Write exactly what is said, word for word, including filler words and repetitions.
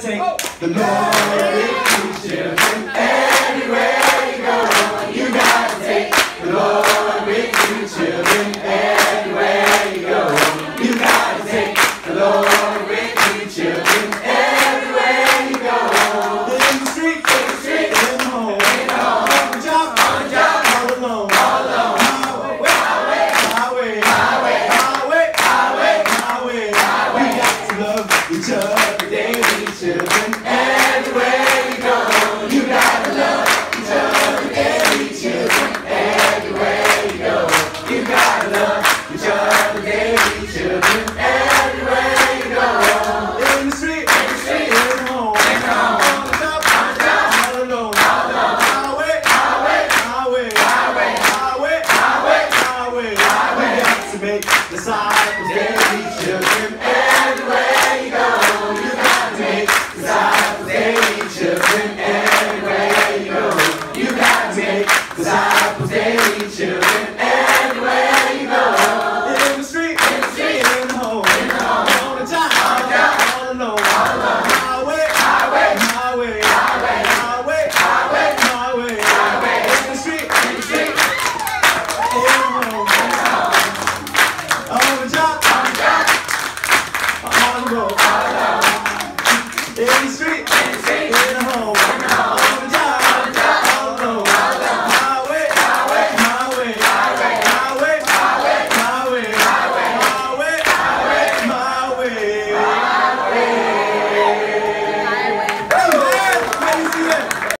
take the Lord with you, children. Everywhere you go, you gotta take the Lord with you, children. Everywhere you go, you gotta take the Lord with you, children. Everywhere you go, in the street, in the street, in the home, in the home, on the job, on the job, all alone, all alone. Highway, highway, highway, highway, highway, highway, highway. We got to love each other daily, children.